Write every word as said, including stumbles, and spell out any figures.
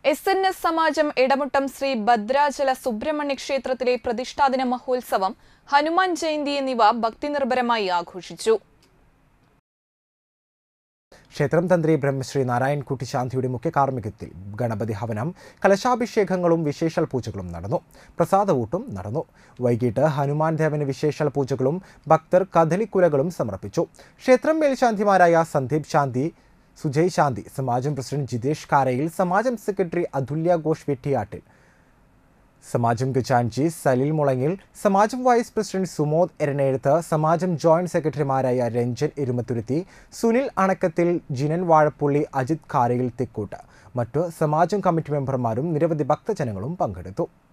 S N S Samajam Edamuttam Sree Bhadrachala Subrahmanya ക്ഷേത്രത്തിലെ പ്രതിഷ്ഠാദിന മഹോത്സവം, ഹനുമാൻ ജയന്തി എന്നിവ ഭക്തിനിർഭരമായി ആഘോഷിച്ചു. ക്ഷേത്രം തന്ത്രി ബ്രഹ്മശ്രീ നാരായൺ കുട്ടിശാന്തിയുടെ മുഖ്യ കാർമ്മികത്തിൽ ഗണപതി ഹവനം, കലശാഭിഷേകങ്ങളും വിശേഷാൽ പൂജകളും നടന്നു. പ്രസാദവൂട്ടും നടന്നു. വൈകിട്ട് ഹനുമാൻ ദേവന് വിശേഷാൽ പൂജകളും ഭക്തർ കദളിക്കുലകളും സമർപ്പിച്ചു. ക്ഷേത്രം മേൽശാന്തിമാരായ സന്ദീപ് ശാന്തി, സുജയ് ശാന്തി, സമാജം പ്രസിഡന്റ് ജിതേഷ് കാരയിൽ, സമാജം സെക്രട്ടറി അതുല്യ ഘോഷ് വെട്ടിയാട്ടിൽ, സമാജം ഖജാൻജി സലിൽ മുളങ്ങിൽ, സമാജം വൈസ് പ്രസിഡന്റ് സുമോദ് എരനെഴുത്ത്, സമാജം ജോയിന്റ് സെക്രട്ടറിമാരായ രഞ്ജൻ ഇരുമത്തുരുത്തി, സുനിൽ അണക്കത്തിൽ, ജിനൻ വാഴപ്പുള്ളി, അജിത് കാരയിൽ തെക്കൂട്ട്, മറ്റു സമാജം കമ്മിറ്റി മെമ്പർമാരും നിരവധി ഭക്തജനങ്ങളും പങ്കെടുത്തു.